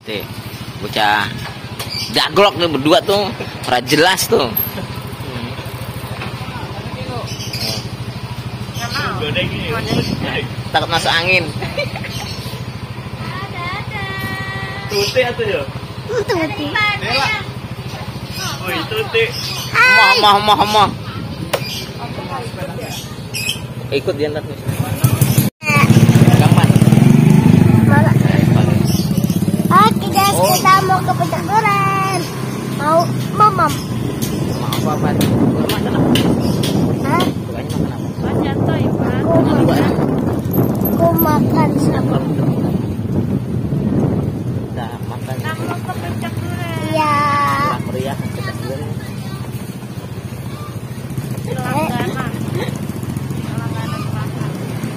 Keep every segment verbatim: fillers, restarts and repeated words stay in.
Tuh, bocah daglok nih berdua tuh, ora jelas tuh. Takut masuk angin. Tuti atau ya? Tuti. Oh, tuti. Moh moh moh moh. Ikut dia ntar. Gampang. Oke guys, kita mau ke puncak duren. Mau mamam. Mau apa apa? Makan apa? Hah? Bukannya makan apa? Mas jatuh ya, Pak. Aku makan. Aku makan sama. Udah makan. Kita mau ke puncak duren. Iya. Lapar ya. Langganan. Langganan makan.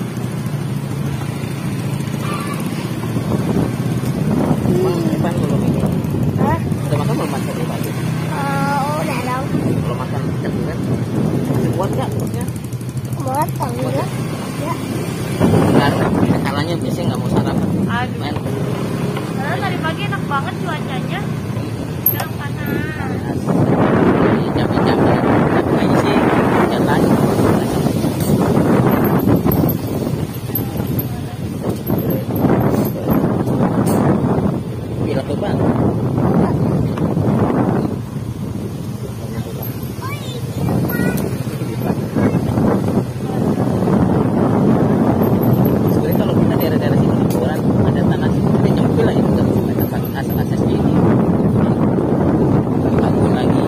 Bang, Ipan belum ini. Hah? Udah makan belum makan ini pagi? Oh, udah dong. Belum makan ikan durian. Masih kuat nggak perutnya? Buat tahu ya. Ya. Karena kalanya biasanya nggak mau sarapan. Aduh. Men. Karena tadi pagi enak banget cuacanya. Sekarang panas. Capek-capek. Tapi kayaknya sih hujan lagi. Bila tuh bang. Sebenarnya kalau kita daerah-daerah sini liburan ada tanah seperti nyempil lah itu kan tempat akses-aksesnya ini. Bangun lagi.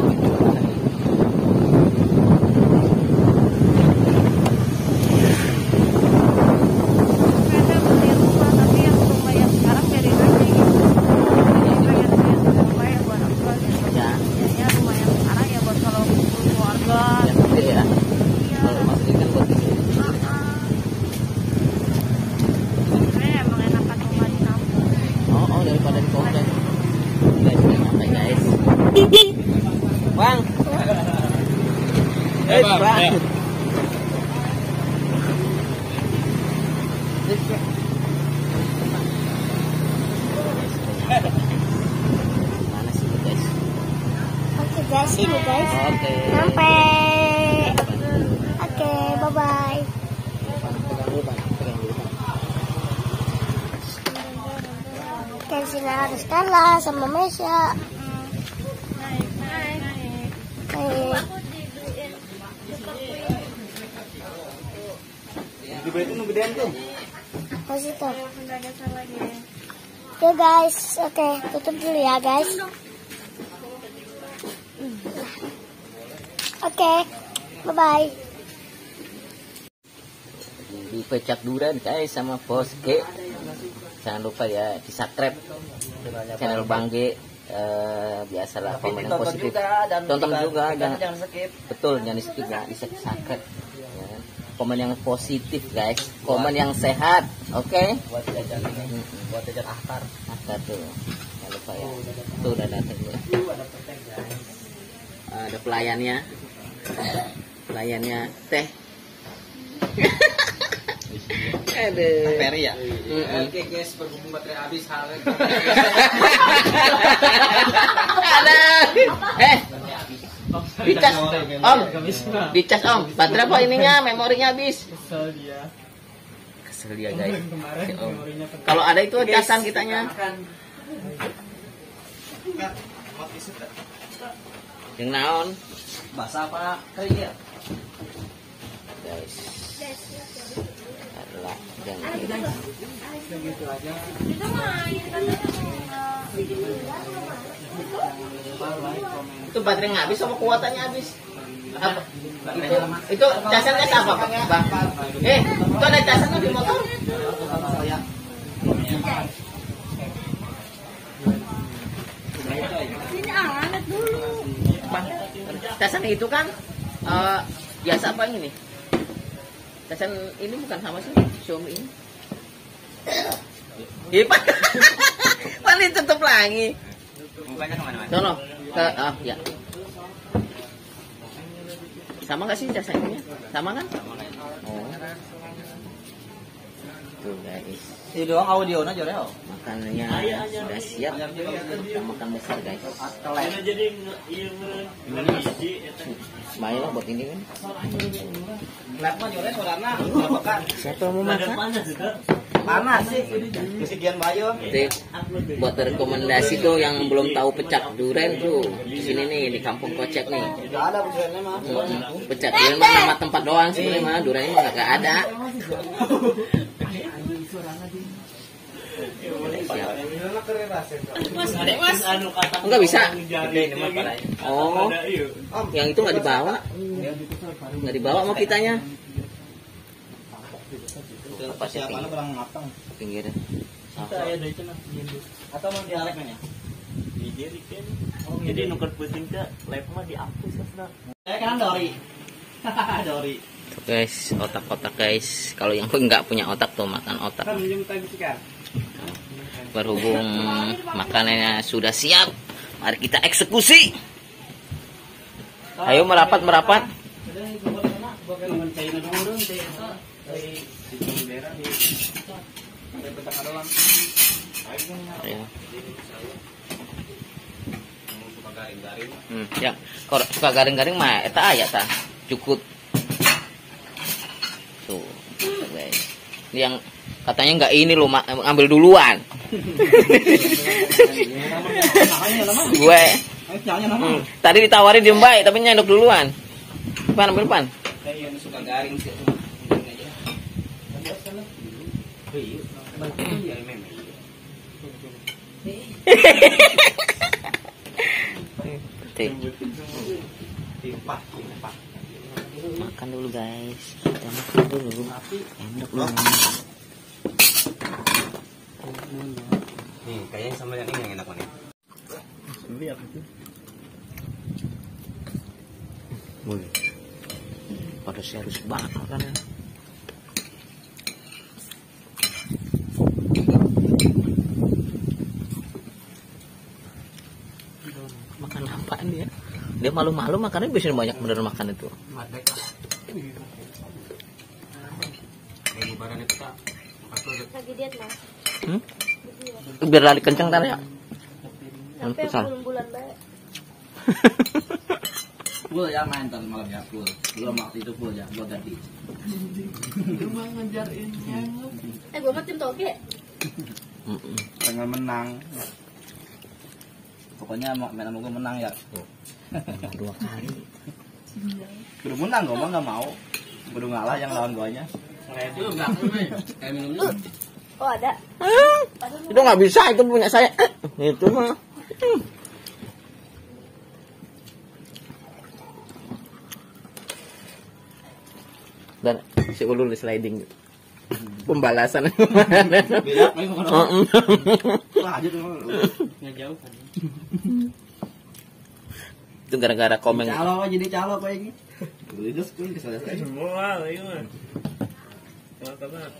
Pengen beli rumah tapi yang rumah yang sekarang dari nanti gitu. Jadi pengen beli rumah ya buat apa gitu. Ya, Kayaknya rumah yang sekarang ya buat kalau kumpul keluarga. yang gede ya. Iya. Kalau masuk ikan buat di sini. Sebenarnya emang enakan rumah di kampung. Oh, oh daripada di komplek. Guys, udah nyampe guys. Bang. Eh, bang. Mana sih guys? Oke guys, ini guys. Oke. Sampai. Oke, bye bye. Pegang dulu, Bang. Pegang dulu, Bang. Kan sini ada Stella sama Mesya. Naik, naik, naik. Eh, Di bawah itu gedean tuh. ke situ. Udah ada salah lagi. Oke guys, oke tutup dulu ya guys. Oke, bye bye. Di Puncak Duren guys sama Bos G. Jangan lupa ya di subscribe channel Bang G. Eh, biasalah komen yang positif. Tonton juga, jangan, jangan skip. betul jangan di skip ya, di subscribe. Ya. Komen yang positif guys, komen yang sehat, oke? Buat jajan ini, buat jajan akar. Nah, tuh, jangan lupa ya. Tuh udah datang tuh. Ada pelayannya, pelayannya teh. Aduh. Peri ya? Mm-mm. Oke guys, berhubung baterai habis hal. Ada. Eh, dicas, om, dicas om. Baterai apa ininya? Memorinya habis. Kesel dia. Kesel dia guys. Kemarin Si Om. memorinya penuh. Kalau ada itu casan kitanya. Yang naon, Basah apa kering ya? guys. Adalah jangan. Segitu aja. Itu mah ini katanya Itu baterai nggak habis sama kuotannya habis. Apa? Itu, itu casannya apa Pak? Bang? Eh, itu ada casannya di motor? ini anget dulu. Bang, casan itu kan eh, biasa apa ini? Casan ini bukan sama sih Xiaomi ini. Iya Pak. Paling tutup lagi. Mukanya kemana-mana? Sono ke ah ya. Sama nggak sih casannya? Sama kan? Oh. Tuh guys. Ini doang audio aja Reo. Makanannya sudah siap. Kita makan besar guys. Main lah buat ini kan. Lep mah jore sorana makan. Siapa yang mau makan? Panas sih. Kesigian bayo. Tip, buat rekomendasi tuh yang belum tahu pecak duren tuh di sini nih di Kampung Kocek nih. Enggak ada bukannya mah. Pecak duren mah nama tempat doang sebenarnya mah, durennya mah nggak ada. Enggak bisa. Oh, yang itu nggak dibawa, nggak dibawa mau kitanya. Persiapannya kurang matang. Pinggirnya. Atau mau dialeknya? Jadi nuker pusing ke lab mah dihapus kan. Eh kan Dori. Dori. Tuh guys, otak-otak guys. Kalau yang nggak punya otak tuh makan otak. Kan minum tadi kan. Berhubung makanannya sudah siap, mari kita eksekusi. Ayo merapat merapat. Ayo. Hmm, ya, kalau suka garing-garing mah eta aya tah. Cukup. Tuh, guys. Yang katanya nggak ini lo ambil duluan. Gue hmm, tadi ditawarin diem baik tapi nyendok duluan. Depan ambil depan. Kayak suka garing sih. Makan dulu guys. Kita makan dulu. Enak loh. Nih, kayaknya sama yang ini yang enak nih. Boleh. Pada serius banget makannya. Makan apaan dia? Dia malu-malu makannya biasanya banyak bener makan itu. Lagi diet mas. Hmm? Biar lari kencang tar ya. Sampai bulan-bulan baik. Full ya main tadi malam ya full. Belum waktu itu full ya, gua ganti. Eh gua mah tim toge. Pengen menang. Pokoknya mau main sama gua menang ya. Dua kali. Kudu menang gua mah enggak mau. Kudu ngalah yang lawan guanya. Kayak minum dulu. Oh ada. Itu nggak bisa, itu punya saya. Itu mah. Dan si Ulul di sliding. Pembalasan. Beda, main ngomong. Wah, aja tuh. Enggak jauh kan. Itu gara-gara komen. Calo jadi calo kayak gini. Itu pun kesalahan. Semua ayo mah. Teman-teman.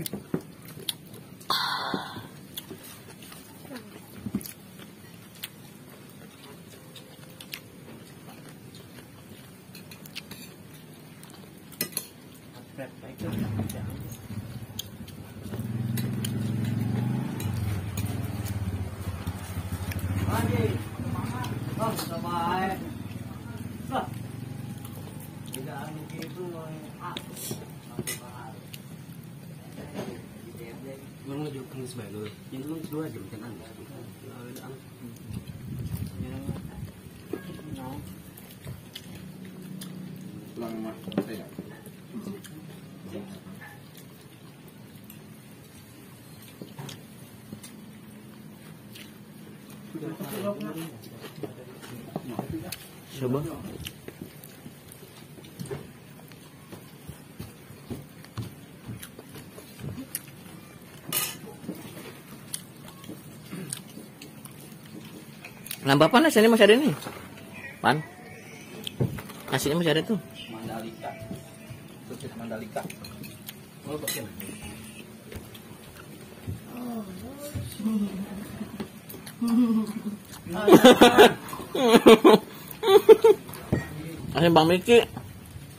Coba. Nambah apa nasinya masih ada nih? Pan? Nasinya masih ada tuh. Mandalika. Sosis Mandalika. Oh, bagian. Asin Bang Miki.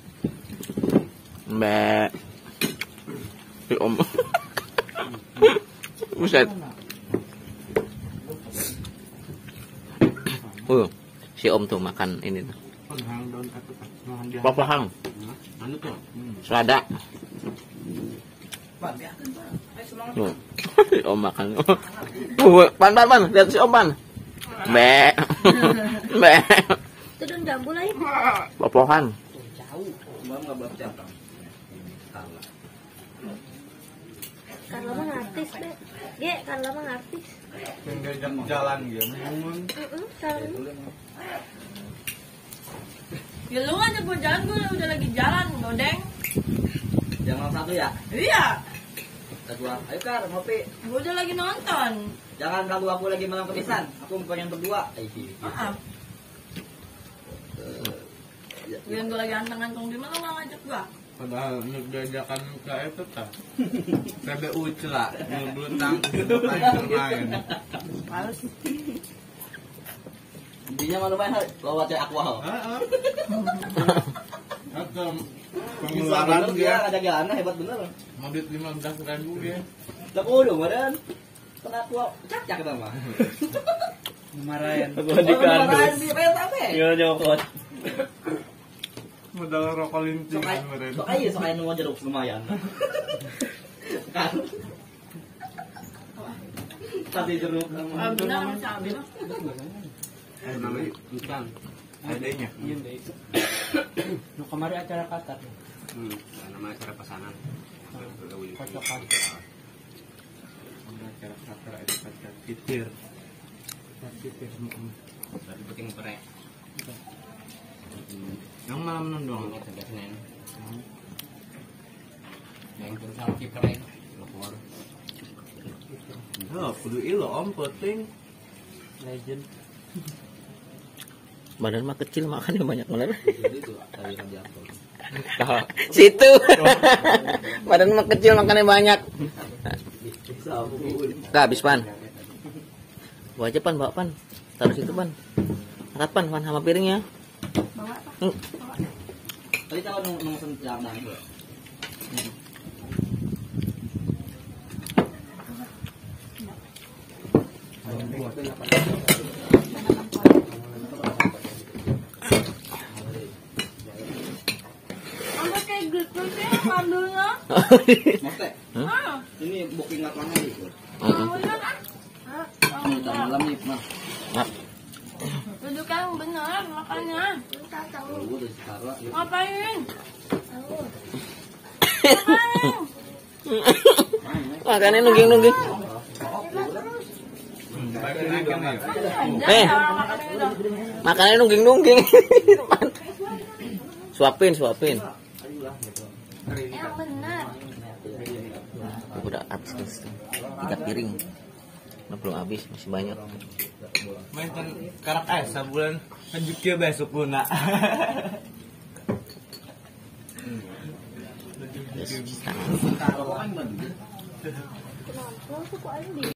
Mbak. Si Om. Buset. Uh, si Om tuh makan ini tuh. Papahang. Selada. Tuh. Si Om makan. Uh, pan pan pan, lihat si Om pan. Be. Be. Itu daun jambu lah ya. Papahan. Karena mah artis deh. Ge, karena mah artis. Yang diajak jalan gitu. Heeh, karena Ya lu ngajak gue jalan, gue udah lagi jalan, godeng. Yang satu ya? Iya, Kita gua. Ayo Kar, ngopi. gue udah lagi nonton. Jangan ganggu aku lagi malam kemisan. Aku pengen berdua. Maaf. Gue gue lagi anteng-anteng di mana lu nggak ngajak gue? Padahal nuk diajakan ke itu tak P B U celak ngeblutang main. Males. Intinya mana main lo baca aqua. Heeh. Atau Pengeluaran pengeluaran dia dia ada jalan hebat bener. mau duit lima belas ribu ya. Lah kudu badan. Kena aqua cacak kita mah. Marahin. Aku dikandus. Di pengen sampe. Yo nyokot. Modal rokok linting Sok kemarin. sok aja sok aja nunggu jeruk lumayan. Kan. Tadi jeruk Ah, benar sama cabai mah. Eh namanya ikan. Adanya. Iya deh. Nu kemari acara katar. Hmm, nama acara pesanan. Kocokan. Acara katra itu katra titir. Titir. Dari penting perek. Yang malam nondong. Senin. Yang terus sama kiperek. Lapor. Oh, kudu ilo om penting. Legend. Badan mah kecil makannya banyak bener. Jadi itu dari radiator. Nah, situ. Badan mah kecil makannya banyak. Nah, habis pan. Bawa aja pan, bawa pan. Taruh situ pan. Angkat pan, pan sama piringnya. Bawa apa? Hmm. Tadi tahu nung nung senjam nang itu. Sampai kayak gitu sih ngambilnya. Maksudnya Ah, ini booking lapangan gitu. ngambilnya kan? Ini tadi malam nih mah. Duduk yang bener makanya. Kalau gua udah sekarang ya. Ngapain? Makannya nungging-nungging. Eh, makannya nungging-nungging. Suapin, suapin. yang benar. Udah habis nih. Tiga piring. Nah, belum habis, masih banyak. Main kan karak es sebulan penjuknya besok guna. Yes, Kalau orang